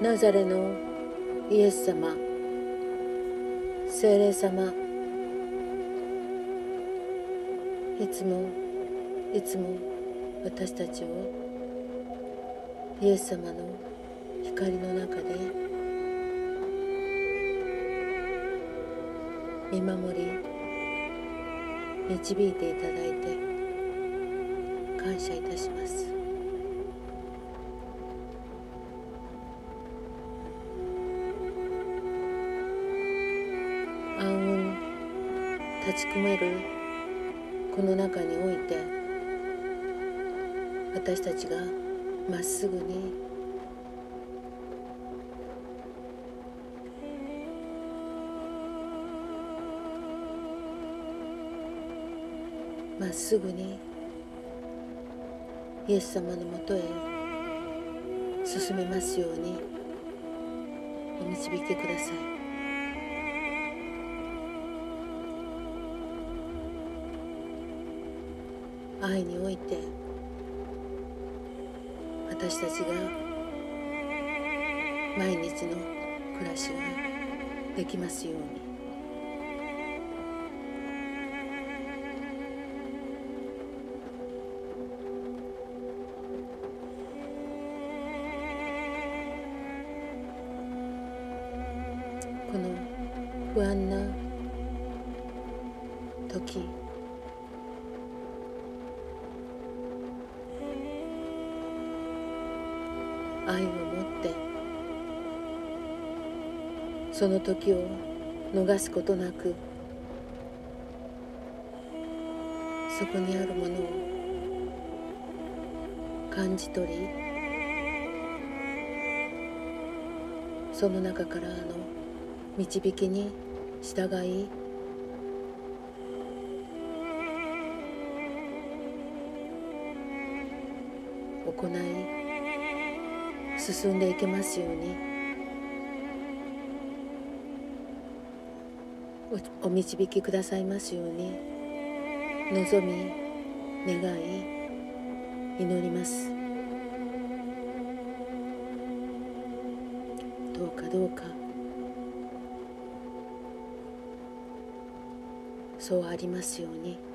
ナザレのイエス様、聖霊様、いつも私たちをイエス様の光の中で見守り導いていただいて感謝いたします。暗雲立ち込めるこの中において、私たちがまっすぐにイエス様のもとへ進めますようにお導きください。愛において私たちが毎日の暮らしができますように。この不安な時、愛を持ってその時を逃すことなく、そこにあるものを感じ取り、その中からの導きに従い、行い進んでいけますようにお導きくださいますように望み願い祈ります。どうかそうありますように。